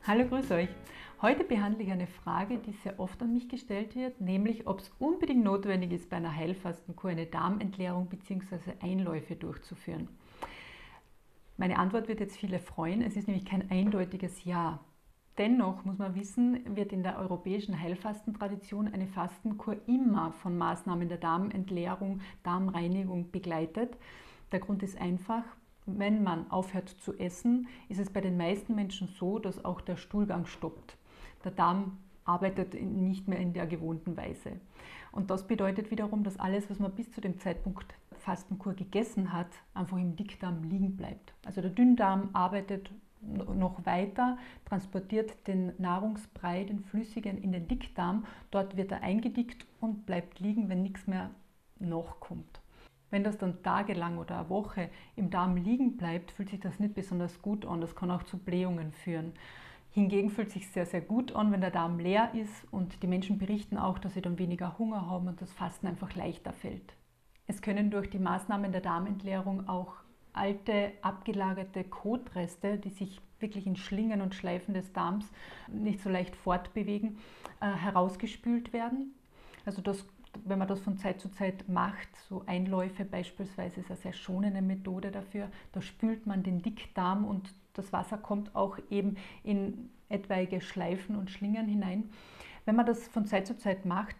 Hallo, grüß euch. Heute behandle ich eine Frage, die sehr oft an mich gestellt wird, nämlich ob es unbedingt notwendig ist, bei einer Heilfastenkur eine Darmentleerung bzw. Einläufe durchzuführen. Meine Antwort wird jetzt viele freuen, es ist nämlich kein eindeutiges Ja. Dennoch muss man wissen, wird in der europäischen Heilfastentradition eine Fastenkur immer von Maßnahmen der Darmentleerung, Darmreinigung begleitet. Der Grund ist einfach: Wenn man aufhört zu essen, ist es bei den meisten Menschen so, dass auch der Stuhlgang stoppt. Der Darm arbeitet nicht mehr in der gewohnten Weise. Und das bedeutet wiederum, dass alles, was man bis zu dem Zeitpunkt Fastenkur gegessen hat, einfach im Dickdarm liegen bleibt. Also der Dünndarm arbeitet noch weiter, transportiert den Nahrungsbrei, den Flüssigen, in den Dickdarm. Dort wird er eingedickt und bleibt liegen, wenn nichts mehr nachkommt. Wenn das dann tagelang oder eine Woche im Darm liegen bleibt, fühlt sich das nicht besonders gut an. Das kann auch zu Blähungen führen. Hingegen fühlt es sich sehr, sehr gut an, wenn der Darm leer ist, und die Menschen berichten auch, dass sie dann weniger Hunger haben und das Fasten einfach leichter fällt. Es können durch die Maßnahmen der Darmentleerung auch alte, abgelagerte Kotreste, die sich wirklich in Schlingen und Schleifen des Darms nicht so leicht fortbewegen, herausgespült werden. Also wenn man das von Zeit zu Zeit macht, so Einläufe beispielsweise, ist eine sehr schonende Methode dafür. Da spült man den Dickdarm und das Wasser kommt auch eben in etwaige Schleifen und Schlingen hinein. Wenn man das von Zeit zu Zeit macht,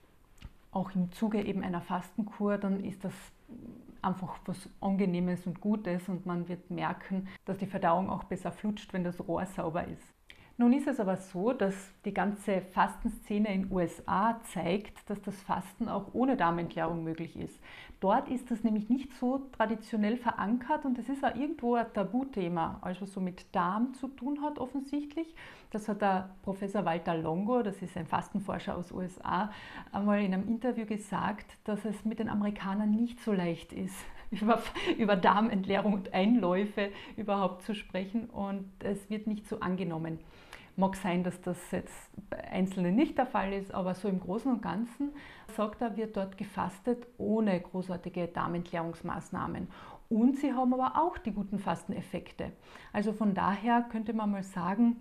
auch im Zuge eben einer Fastenkur, dann ist das einfach was Angenehmes und Gutes und man wird merken, dass die Verdauung auch besser flutscht, wenn das Rohr sauber ist. Nun ist es aber so, dass die ganze Fastenszene in den USA zeigt, dass das Fasten auch ohne Darmentleerung möglich ist. Dort ist das nämlich nicht so traditionell verankert und es ist auch irgendwo ein Tabuthema, also so mit Darm zu tun hat offensichtlich. Das hat der Professor Walter Longo, das ist ein Fastenforscher aus den USA, einmal in einem Interview gesagt, dass es mit den Amerikanern nicht so leicht ist, über Darmentleerung und Einläufe überhaupt zu sprechen, und es wird nicht so angenommen. Mag sein, dass das jetzt bei Einzelnen nicht der Fall ist, aber so im Großen und Ganzen, sagt er, wird dort gefastet ohne großartige Darmentleerungsmaßnahmen. Und sie haben aber auch die guten Fasteneffekte. Also von daher könnte man mal sagen,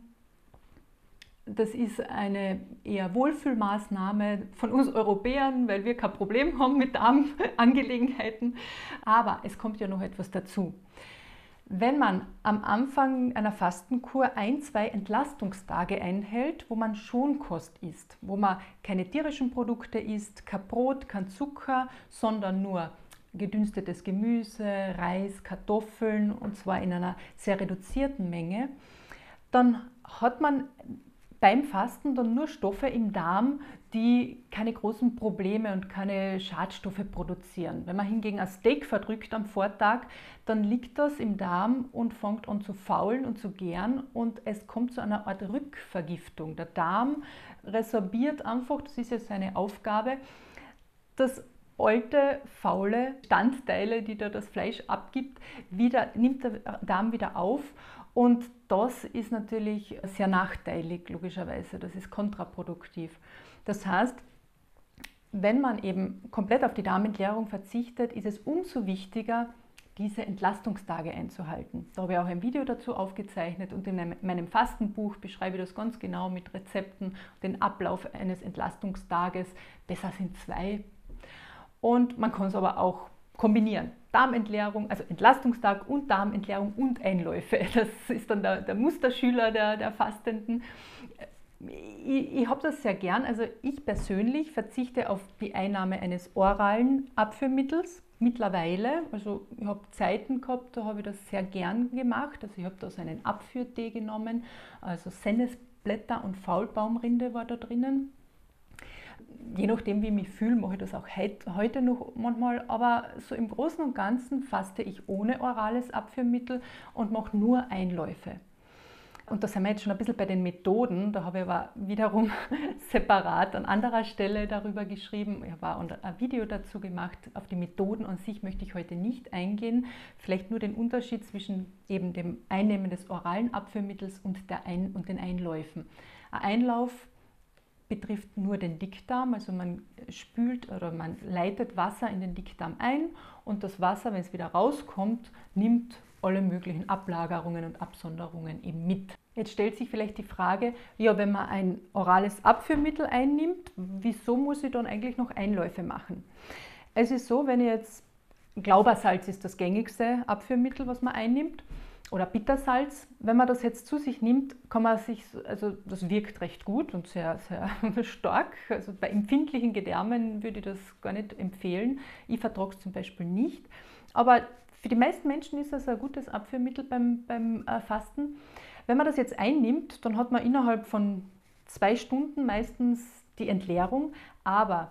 das ist eine eher Wohlfühlmaßnahme von uns Europäern, weil wir kein Problem haben mit Darmangelegenheiten. Aber es kommt ja noch etwas dazu. Wenn man am Anfang einer Fastenkur 1-2 Entlastungstage einhält, wo man Schonkost isst, wo man keine tierischen Produkte isst, kein Brot, kein Zucker, sondern nur gedünstetes Gemüse, Reis, Kartoffeln, und zwar in einer sehr reduzierten Menge, dann hat man beim Fasten dann nur Stoffe im Darm, die keine großen Probleme und keine Schadstoffe produzieren. Wenn man hingegen ein Steak verdrückt am Vortag, dann liegt das im Darm und fängt an zu faulen und zu gären, und es kommt zu einer Art Rückvergiftung. Der Darm resorbiert einfach, das ist ja seine Aufgabe, das alte, faule Bestandteile, die da das Fleisch abgibt, nimmt der Darm wieder auf. Und das ist natürlich sehr nachteilig, logischerweise. Das ist kontraproduktiv. Das heißt, wenn man eben komplett auf die Darmentleerung verzichtet, ist es umso wichtiger, diese Entlastungstage einzuhalten. Da habe ich auch ein Video dazu aufgezeichnet, und in meinem Fastenbuch beschreibe ich das ganz genau mit Rezepten, den Ablauf eines Entlastungstages. Besser sind 2. Und man kann es aber auch kombinieren. Darmentleerung, also Entlastungstag und Darmentleerung und Einläufe. Das ist dann der Musterschüler der Fastenden. Ich habe das sehr gern. Also ich persönlich verzichte auf die Einnahme eines oralen Abführmittels mittlerweile. Also ich habe Zeiten gehabt, da habe ich das sehr gern gemacht. Also ich habe da so einen Abführtee genommen, also Sennesblätter und Faulbaumrinde war da drinnen. Je nachdem, wie ich mich fühle, mache ich das auch heute noch manchmal, aber so im Großen und Ganzen faste ich ohne orales Abführmittel und mache nur Einläufe. Und da sind wir jetzt schon ein bisschen bei den Methoden. Da habe ich aber wiederum separat an anderer Stelle darüber geschrieben. Ich habe auch ein Video dazu gemacht. Auf die Methoden an sich möchte ich heute nicht eingehen. Vielleicht nur den Unterschied zwischen eben dem Einnehmen des oralen Abführmittels und den Einläufen. Ein Einlauf betrifft nur den Dickdarm, also man spült oder man leitet Wasser in den Dickdarm ein, und das Wasser, wenn es wieder rauskommt, nimmt alle möglichen Ablagerungen und Absonderungen eben mit. Jetzt stellt sich vielleicht die Frage, ja, wenn man ein orales Abführmittel einnimmt, wieso muss ich dann eigentlich noch Einläufe machen? Es ist so, wenn ich jetzt, Glaubersalz ist das gängigste Abführmittel, was man einnimmt, oder Bittersalz. Wenn man das jetzt zu sich nimmt, kann man sich, also das wirkt recht gut und sehr, sehr stark. Also bei empfindlichen Gedärmen würde ich das gar nicht empfehlen. Ich vertrage es zum Beispiel nicht. Aber für die meisten Menschen ist das ein gutes Abführmittel beim Fasten. Wenn man das jetzt einnimmt, dann hat man innerhalb von 2 Stunden meistens die Entleerung, aber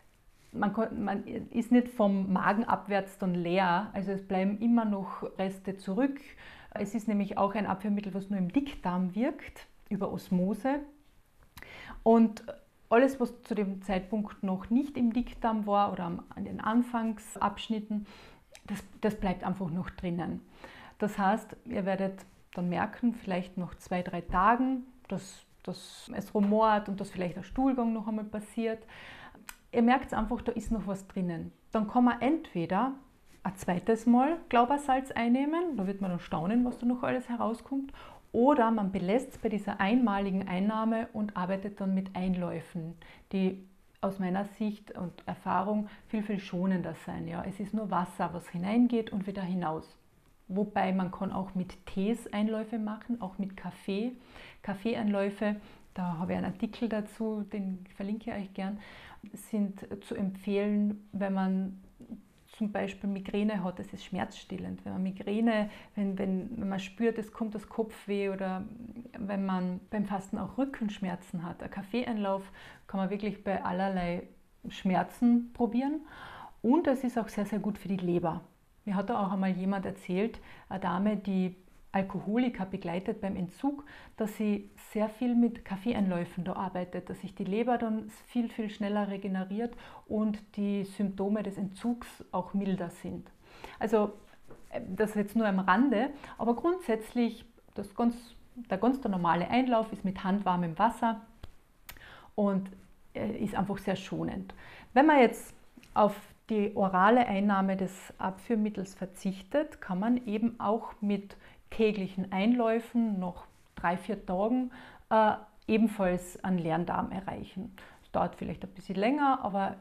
man ist nicht vom Magen abwärts dann leer, also es bleiben immer noch Reste zurück. Es ist nämlich auch ein Abführmittel, was nur im Dickdarm wirkt, über Osmose. Und alles, was zu dem Zeitpunkt noch nicht im Dickdarm war oder an den Anfangsabschnitten, das bleibt einfach noch drinnen. Das heißt, ihr werdet dann merken, vielleicht nach 2, 3 Tagen, dass es rumort und dass vielleicht der Stuhlgang noch einmal passiert. Ihr merkt einfach, da ist noch was drinnen. Dann kann man entweder ein zweites Mal Glaubersalz einnehmen, da wird man dann staunen, was da noch alles herauskommt, oder man belässt es bei dieser einmaligen Einnahme und arbeitet dann mit Einläufen, die aus meiner Sicht und Erfahrung viel, viel schonender sein. Ja. Es ist nur Wasser, was hineingeht und wieder hinaus. Wobei man kann auch mit Tees Einläufe machen, auch mit Kaffee. Kaffeeeinläufe, da habe ich einen Artikel dazu, den verlinke ich euch gern, sind zu empfehlen, wenn man zum Beispiel Migräne hat, das ist schmerzstillend. Wenn man Migräne, wenn man spürt, es kommt das Kopfweh oder wenn man beim Fasten auch Rückenschmerzen hat. Ein Kaffeeeinlauf kann man wirklich bei allerlei Schmerzen probieren und es ist auch sehr, sehr gut für die Leber. Mir hat da auch einmal jemand erzählt, eine Dame, die Alkoholiker begleitet beim Entzug, dass sie sehr viel mit Kaffeeeinläufen da arbeitet, dass sich die Leber dann viel, viel schneller regeneriert und die Symptome des Entzugs auch milder sind. Also das ist jetzt nur am Rande, aber grundsätzlich der ganz normale Einlauf ist mit handwarmem Wasser und ist einfach sehr schonend. Wenn man jetzt auf die orale Einnahme des Abführmittels verzichtet, kann man eben auch mit täglichen Einläufen nach 3, 4 Tagen ebenfalls einen leeren Darm erreichen. Das dauert vielleicht ein bisschen länger, aber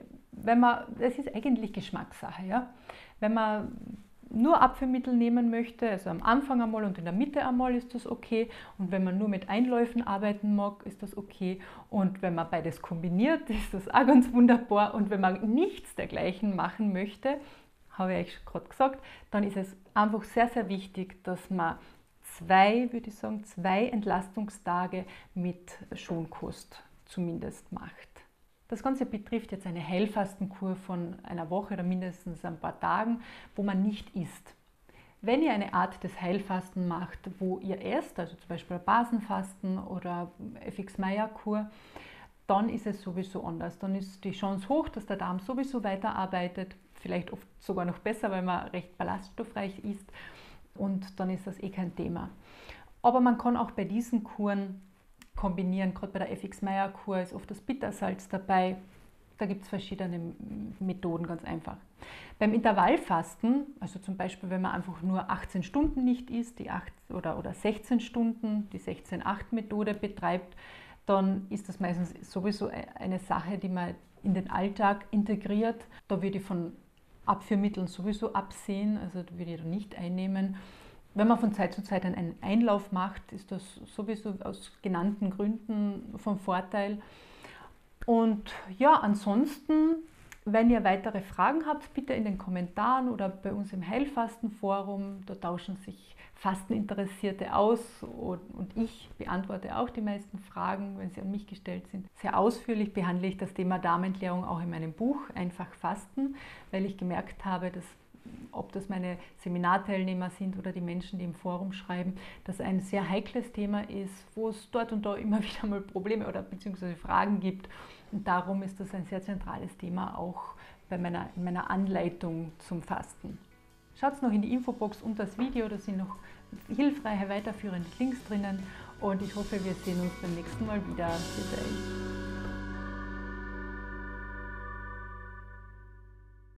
das ist eigentlich Geschmackssache. Ja? Wenn man nur Abführmittel nehmen möchte, also am Anfang einmal und in der Mitte einmal, ist das okay. Und wenn man nur mit Einläufen arbeiten mag, ist das okay. Und wenn man beides kombiniert, ist das auch ganz wunderbar. Und wenn man nichts dergleichen machen möchte, habe ich euch gerade gesagt, dann ist es einfach sehr, sehr wichtig, dass man 2 Entlastungstage mit Schonkost zumindest macht. Das Ganze betrifft jetzt eine Heilfastenkur von einer Woche oder mindestens ein paar Tagen, wo man nicht isst. Wenn ihr eine Art des Heilfasten macht, wo ihr esst, also zum Beispiel Basenfasten oder FX-Meyer-Kur, dann ist es sowieso anders. Dann ist die Chance hoch, dass der Darm sowieso weiterarbeitet, vielleicht oft sogar noch besser, weil man recht ballaststoffreich isst und dann ist das eh kein Thema. Aber man kann auch bei diesen Kuren kombinieren, gerade bei der FX-Meyer-Kur ist oft das Bittersalz dabei. Da gibt es verschiedene Methoden, ganz einfach. Beim Intervallfasten, also zum Beispiel, wenn man einfach nur 18 Stunden nicht isst, die 8 oder 16 Stunden, die 16-8-Methode betreibt, dann ist das meistens sowieso eine Sache, die man in den Alltag integriert. Da würde ich von Abführmitteln sowieso absehen, also da würde ich da nicht einnehmen. Wenn man von Zeit zu Zeit einen Einlauf macht, ist das sowieso aus genannten Gründen von Vorteil. Und ja, ansonsten, wenn ihr weitere Fragen habt, bitte in den Kommentaren oder bei uns im Heilfastenforum. Da tauschen sich Fasteninteressierte aus und ich beantworte auch die meisten Fragen, wenn sie an mich gestellt sind. Sehr ausführlich behandle ich das Thema Darmentleerung auch in meinem Buch Einfach Fasten, weil ich gemerkt habe, dass ob das meine Seminarteilnehmer sind oder die Menschen, die im Forum schreiben, dass ein sehr heikles Thema ist, wo es dort und da immer wieder mal Probleme oder beziehungsweise Fragen gibt. Und darum ist das ein sehr zentrales Thema auch in meiner Anleitung zum Fasten. Schaut noch in die Infobox unter das Video, da sind noch hilfreiche, weiterführende Links drinnen und ich hoffe, wir sehen uns beim nächsten Mal wieder. Bis dahin.